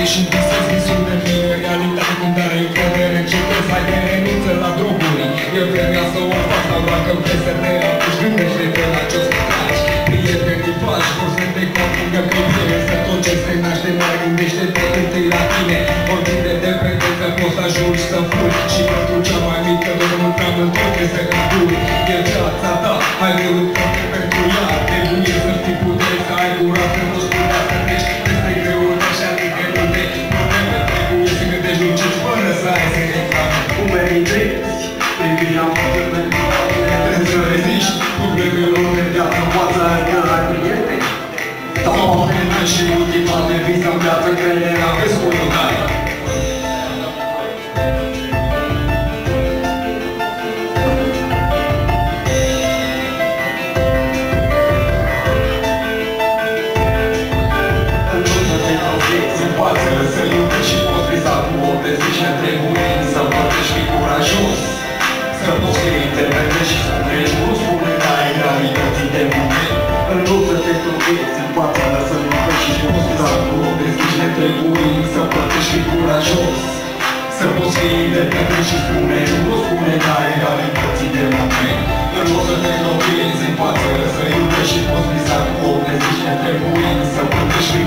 și visezi visul de fine realitate când are încredere, începe să ai de renunță la droguri. E vremea să o faci, sau dacă vrei să te apuci, gândește-te la ce o să faci. Prietenii faci, vor să te confundă pe bine, să tot ce se naște mai gândește-te întâi la tine. Oricât de departe poți să ajungi să furi, și pentru cea mai mică doar mântreamă toate să înduri. E viața ta, ai greu toate pentru ea. Trebuie să fii putere, să ai curaj, să nu-ți putea să treci peste greutăți și atâtea multe probleme. Trebuie să gândești lucici fără să ai să te faci. Cum meritești privirea probleme, trebuie să reziști problemelor de viață. poate că ai prieteni Sau momente și ultimate vise în viață, crederea vezi cum o dai. Să iubești și poți visa cu orice zici netremuri, să împărtești, fii curajos, să poți fi interprete și să treci, nu spune că ai gravității de moment. În loc să te trudești, învață-l să iubești și poți visa cu orice zici netremuri, să împărtești, fii curajos, să poți fi interprete și spune, nu spune că ai gravității de moment. În loc să te trudești, învață-l să iubești și poți visa cu orice zici netremuri, să împărtești,